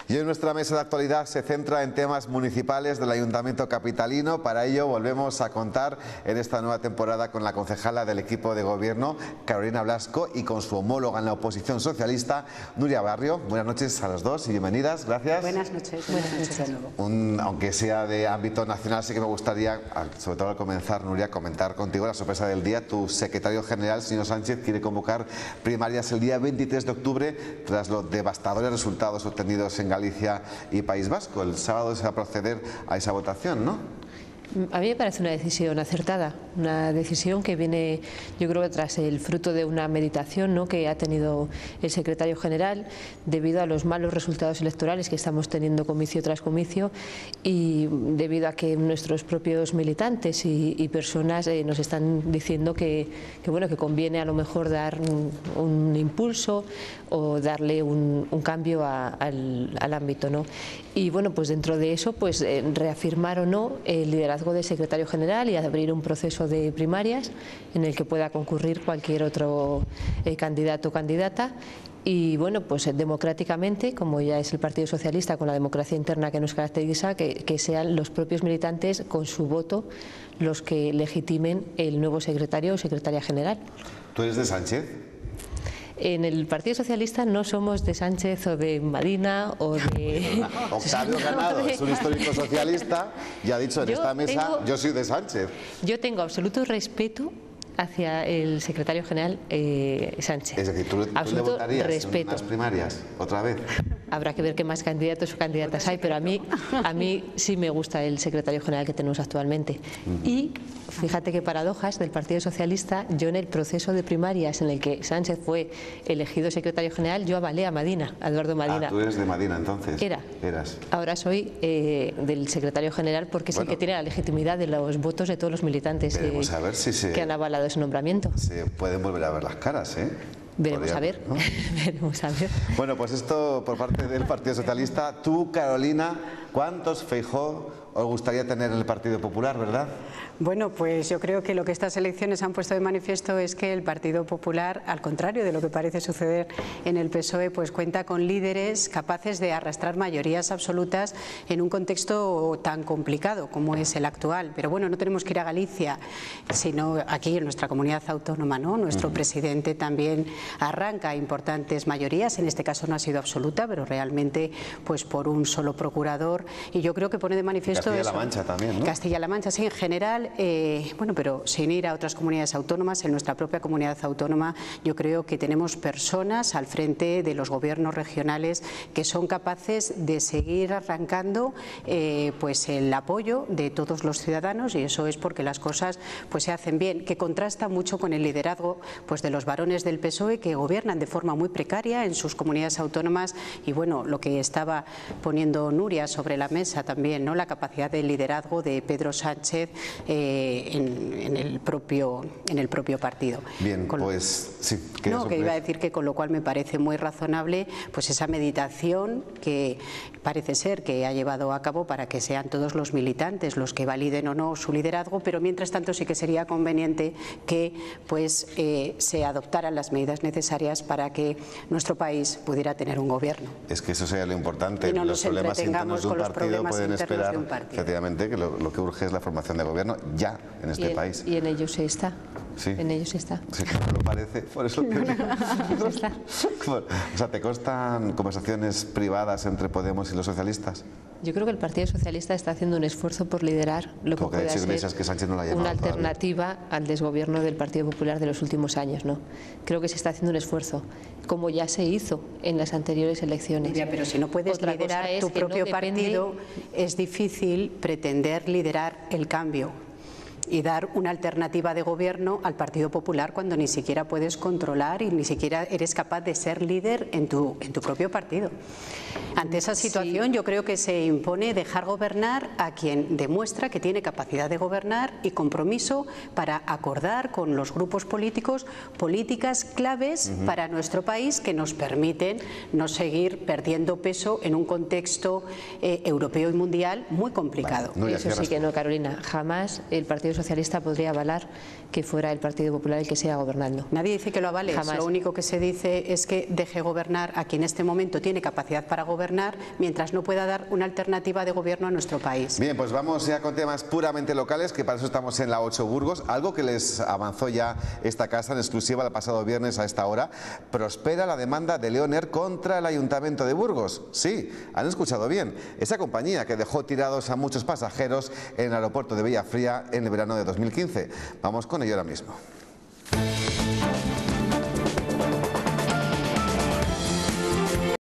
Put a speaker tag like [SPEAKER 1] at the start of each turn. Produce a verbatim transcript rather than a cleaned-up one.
[SPEAKER 1] Y hoy nuestra mesa de actualidad se centra en temas municipales del Ayuntamiento capitalino. Para ello volvemos a contar en esta nueva temporada con la concejala del equipo de gobierno, Carolina Blasco, y con su homóloga en la oposición socialista, Nuria Barrio. Buenas noches a las dos y bienvenidas. Gracias.
[SPEAKER 2] Buenas noches. Buenas noches de nuevo.
[SPEAKER 1] Un, aunque sea de ámbito nacional, sí que me gustaría, sobre todo al comenzar, Nuria, comentar contigo la sorpresa del día. Tu secretario general, señor Sánchez, quiere convocar primarias el día veintitrés de octubre tras los devastadores resultados obtenidos en Galicia y País Vasco. El sábado se va a proceder a esa votación, ¿no?
[SPEAKER 3] A mí me parece una decisión acertada, una decisión que viene, yo creo que tras el fruto de una meditación, ¿no?, que ha tenido el secretario general debido a los malos resultados electorales que estamos teniendo comicio tras comicio y debido a que nuestros propios militantes y, y personas eh, nos están diciendo que, que, bueno, que conviene a lo mejor dar un, un impulso o darle un, un cambio a, al, al ámbito, ¿no? Y bueno, pues dentro de eso, pues eh, reafirmar o no el liderazgo del secretario general y abrir un proceso de primarias en el que pueda concurrir cualquier otro eh, candidato o candidata. Y bueno, pues democráticamente, como ya es el Partido Socialista, con la democracia interna que nos caracteriza, que, que sean los propios militantes con su voto los que legitimen el nuevo secretario o secretaria general.
[SPEAKER 1] ¿Tú eres de Sánchez?
[SPEAKER 3] En el Partido Socialista no somos de Sánchez o de Madina o de...
[SPEAKER 1] Octavio Ganado es un histórico socialista y ha dicho en
[SPEAKER 3] yo
[SPEAKER 1] esta mesa,
[SPEAKER 3] tengo,
[SPEAKER 1] yo soy de Sánchez.
[SPEAKER 3] Yo tengo absoluto respeto hacia el secretario general eh, Sánchez.
[SPEAKER 1] Es decir, ¿tú, tú le votarías respeto. en unas primarias otra vez?
[SPEAKER 3] Habrá que ver qué más candidatos o candidatas hay, pero a mí, a mí sí me gusta el secretario general que tenemos actualmente. Uh-huh. Y fíjate qué paradojas del Partido Socialista. Yo en el proceso de primarias en el que Sánchez fue elegido secretario general, yo avalé a Madina, a Eduardo Madina.
[SPEAKER 1] Ah, tú eres de Madina entonces.
[SPEAKER 3] Era.
[SPEAKER 1] Eras.
[SPEAKER 3] Ahora soy eh, del secretario general porque es bueno, el que tiene la legitimidad de los votos de todos los militantes eh,
[SPEAKER 1] a ver si se,
[SPEAKER 3] que han avalado ese nombramiento.
[SPEAKER 1] Se pueden volver a ver las caras, ¿eh?
[SPEAKER 3] Veremos a ver, ¿no? Veremos a ver.
[SPEAKER 1] Bueno, pues esto por parte del Partido Socialista. Tú, Carolina, ¿cuántos Feijóo os gustaría tener en el Partido Popular, verdad?
[SPEAKER 2] Bueno, pues yo creo que lo que estas elecciones han puesto de manifiesto es que el Partido Popular, al contrario de lo que parece suceder en el P S O E, pues cuenta con líderes capaces de arrastrar mayorías absolutas en un contexto tan complicado como es el actual. Pero bueno, no tenemos que ir a Galicia, sino aquí en nuestra comunidad autónoma, ¿no? Nuestro uh-huh. presidente también arranca importantes mayorías, en este caso no ha sido absoluta, pero realmente pues por un solo procurador, y yo creo que pone de manifiesto
[SPEAKER 1] Castilla-La Mancha también, ¿no?
[SPEAKER 2] Castilla-La Mancha, sí, en general. Eh, bueno, pero sin ir a otras comunidades autónomas, en nuestra propia comunidad autónoma yo creo que tenemos personas al frente de los gobiernos regionales que son capaces de seguir arrancando eh, pues el apoyo de todos los ciudadanos, y eso es porque las cosas pues se hacen bien, que contrasta mucho con el liderazgo pues de los varones del P S O E que gobiernan de forma muy precaria en sus comunidades autónomas. Y bueno, lo que estaba poniendo Nuria sobre la mesa también, ¿no? La capacidad de liderazgo de Pedro Sánchez eh, En, en, el propio, en el propio partido.
[SPEAKER 1] Bien,
[SPEAKER 2] con
[SPEAKER 1] pues sí.
[SPEAKER 2] No, que iba a decir que con lo cual me parece muy razonable pues esa meditación que parece ser que ha llevado a cabo para que sean todos los militantes los que validen o no su liderazgo, pero mientras tanto sí que sería conveniente que pues eh, se adoptaran las medidas necesarias para que nuestro país pudiera tener un gobierno.
[SPEAKER 1] Es que eso sería lo importante.
[SPEAKER 2] No
[SPEAKER 1] los problemas internos de un partido pueden esperar, efectivamente, que lo, lo que urge es la formación de gobierno ya en este
[SPEAKER 3] y en,
[SPEAKER 1] país.
[SPEAKER 3] Y en ello se está.
[SPEAKER 1] Sí.
[SPEAKER 3] En ello se está.
[SPEAKER 1] Sí, lo parece, por eso te digo.
[SPEAKER 3] está.
[SPEAKER 1] O sea, ¿te constan conversaciones privadas entre Podemos y los socialistas?
[SPEAKER 3] Yo creo que el Partido Socialista está haciendo un esfuerzo por liderar lo que pueda ser
[SPEAKER 1] que Sánchez no la
[SPEAKER 3] una alternativa
[SPEAKER 1] todavía.
[SPEAKER 3] al desgobierno del Partido Popular de los últimos años, ¿no? Creo que se está haciendo un esfuerzo, como ya se hizo en las anteriores elecciones.
[SPEAKER 2] Ya, pero si no puedes
[SPEAKER 3] Otra
[SPEAKER 2] liderar tu propio no partido, es difícil pretender liderar el cambio y dar una alternativa de gobierno al Partido Popular cuando ni siquiera puedes controlar y ni siquiera eres capaz de ser líder en tu, en tu propio partido. Ante esa situación, sí, yo creo que se impone dejar gobernar a quien demuestra que tiene capacidad de gobernar y compromiso para acordar con los grupos políticos políticas claves uh-huh. para nuestro país que nos permiten no seguir perdiendo peso en un contexto eh, europeo y mundial muy complicado.
[SPEAKER 3] Vale, no, eso sí que no, Carolina. Jamás el Partido Socialista podría avalar que fuera el Partido Popular el que siga gobernando.
[SPEAKER 2] Nadie dice que lo avales,
[SPEAKER 3] Jamás.
[SPEAKER 2] Lo único que se dice es que deje gobernar a quien en este momento tiene capacidad para gobernar, mientras no pueda dar una alternativa de gobierno a nuestro país.
[SPEAKER 1] Bien, pues vamos ya con temas puramente locales, que para eso estamos en la ocho Burgos, algo que les avanzó ya esta casa en exclusiva el pasado viernes a esta hora. Prospera la demanda de Leoner contra el Ayuntamiento de Burgos. Sí, han escuchado bien, esa compañía que dejó tirados a muchos pasajeros en el aeropuerto de Villafría en el verano de dos mil quince. Vamos con ello ahora mismo.